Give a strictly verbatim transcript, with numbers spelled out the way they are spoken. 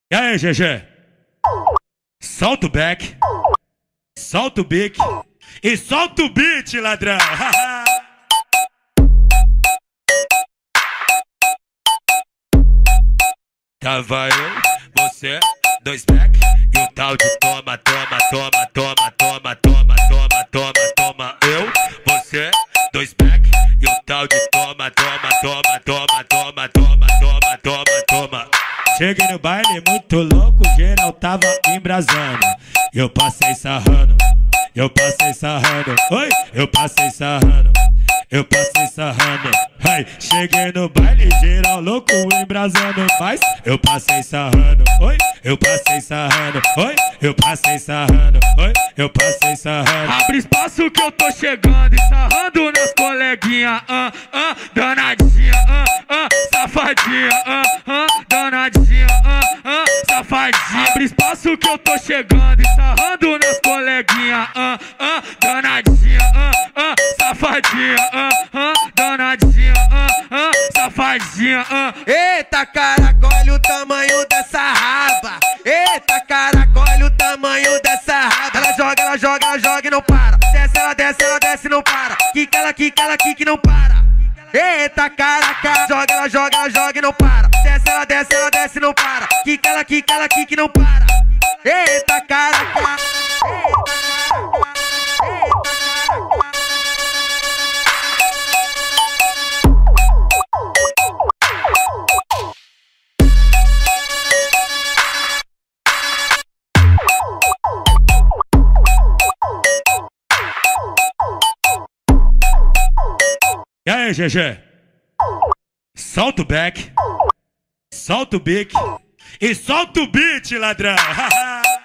E aí, G G? Solta o back, solta o bique e solta o beat, ladrão. Tava eu, você, dois back e o tal de toma, toma, toma, toma, toma, toma, toma, toma, toma. Eu, você, dois back e o tal de toma, toma, toma, toma, toma, toma, toma, toma, toma. Cheguei no baile muito louco, geral tava embrasando. Eu passei sarrando, eu passei sarrando, oi, eu passei sarrando, eu passei sarrando. Ai, cheguei no baile, geral louco, embrasando, mas eu passei sarrando, oi, eu passei sarrando, oi, eu passei sarrando, oi, eu passei sarrando. Abre espaço que eu tô chegando e sarrando nas coleguinhas, ah, ah, danadinha, ah, ah, safadinha, ah, ah, danadinha, ah, ah, safadinha. Abre espaço que eu tô chegando e sarrando nas coleguinhas, ah, ah, danadinha, ah, ah, safadinha, ah, ah, danadinha, ah, ah, safadinha, ah. Eita caraca, olha o tamanho dessa raba. Eita caraca, olha o tamanho dessa raba. Ela joga, ela joga, ela joga e não para. Desce, ela desce, ela desce e não para. Quica, ela quica, ela quica e não para. Eita caraca, joga, ela joga, ela joga e não para. Desce, ela desce, ela desce e não para. Quica, ela quica, ela quica e não para. Eita caraca. E aí, G G? Solta o back, solta o bique e solta o beat, ladrão.